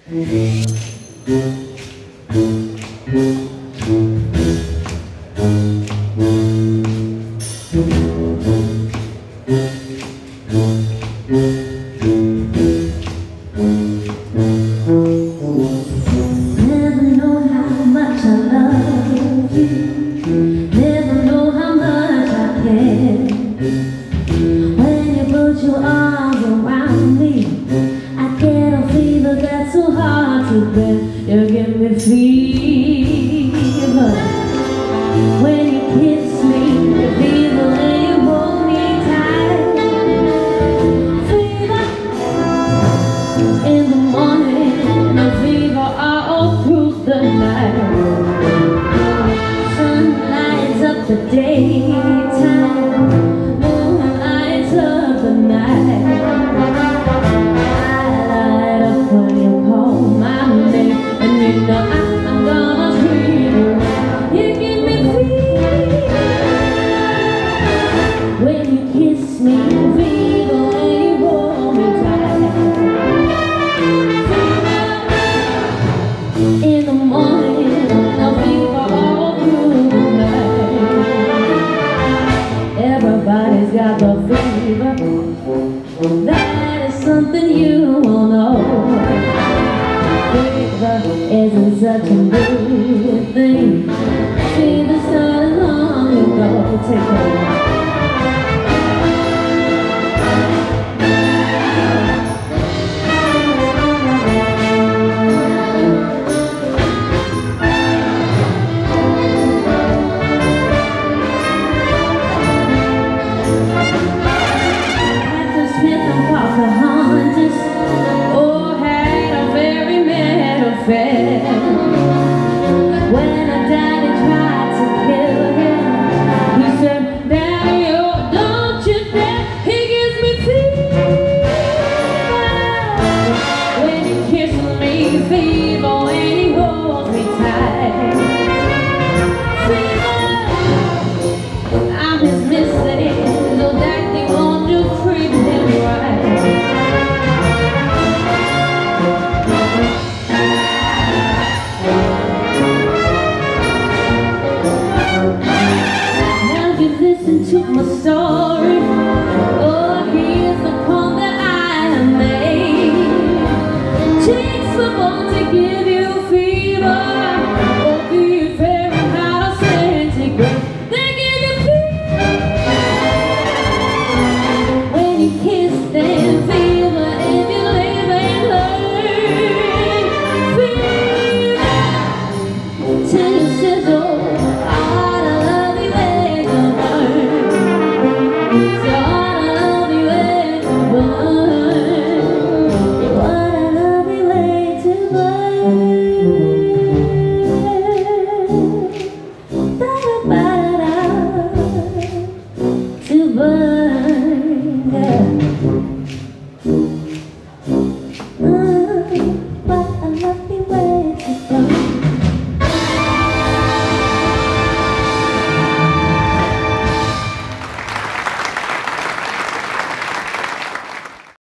know how much I love you. Never know how much I care. When you put your arms around me, I get a fever that's so hard to bear. You give me fever when you kiss me, the fever when you hold me tight. Fever in the morning, the fever all through the night. Sun lights up the daytime, moon lights up the night. I light up when you call my name, and you know I'm gonna treat you. You give me fever when you kiss me, fever when you hold me tight. Fever in the morning, no fever all through the night. Everybody's got the fever. That is something you will know. Fever isn't such a good thing. Fever started long ago. Take it away. Pocahontas, oh, had a very mad affair. When her daddy tried to kill him, he said, "Daddy, oh, don't you dare." He gives me fever when he kisses me, fever when he holds me tight. Fever, I'm his missus, so daddy, won't you treat him right? Listen to my story. Oh, here's the poem that I have made. Takes someone to give you fever. Oh, be Fahrenheit or centigrade. They give you fever when you kiss them. Fever if you live and learn. Fever till you sizzle. So